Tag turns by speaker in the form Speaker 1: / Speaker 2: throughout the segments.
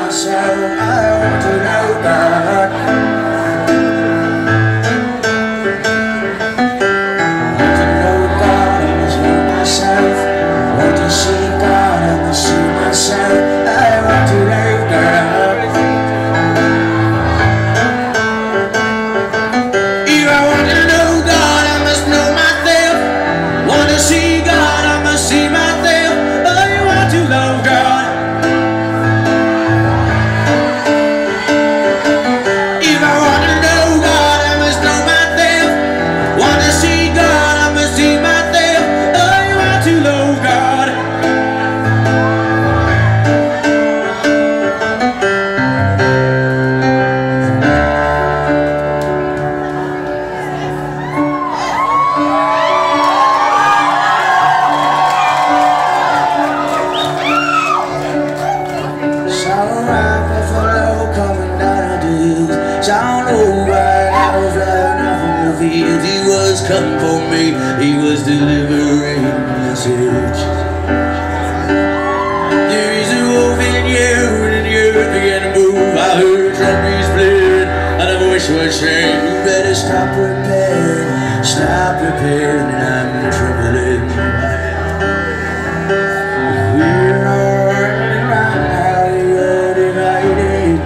Speaker 1: myself, I want to know God. Want to know God, I must know myself. Want to see God, I must see myself. I want to know God. If I want to know God, I must know myself. Want to see God, I must see myself. I want to know God. If I want to know God, I must know myself. Want to see God, I must see myself. I want to know God. He was coming for me, he was delivering a message. There is a wolf in you, and the earth began to move. I heard trumpets blaring, and a voice was saying, you better stop repairing, and I'm trembling. We're all running around now, you're divided.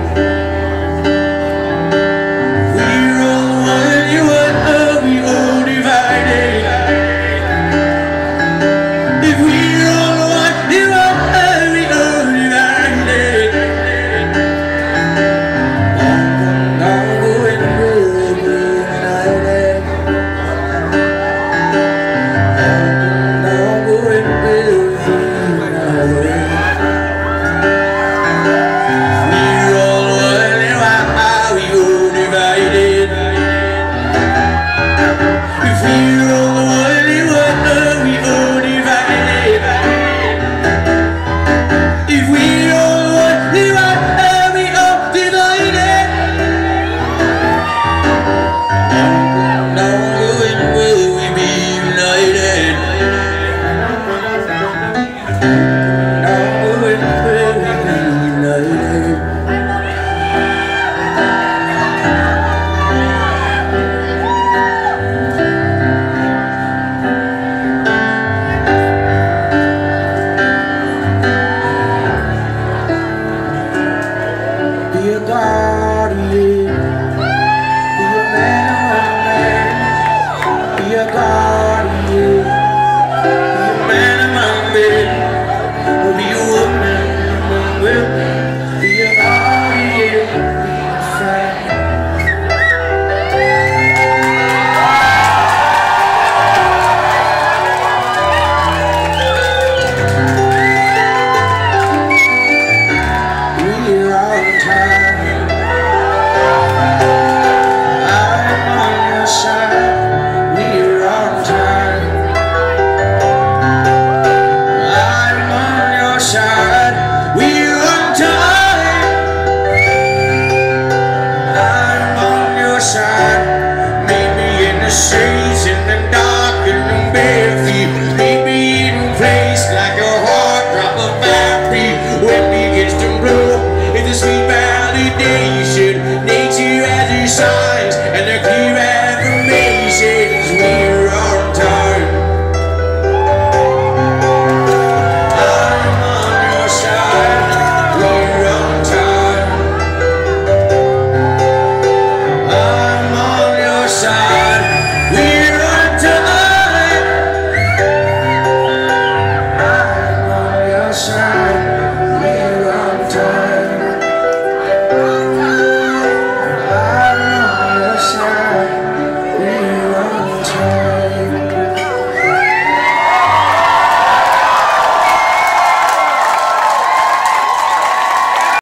Speaker 1: Dear God.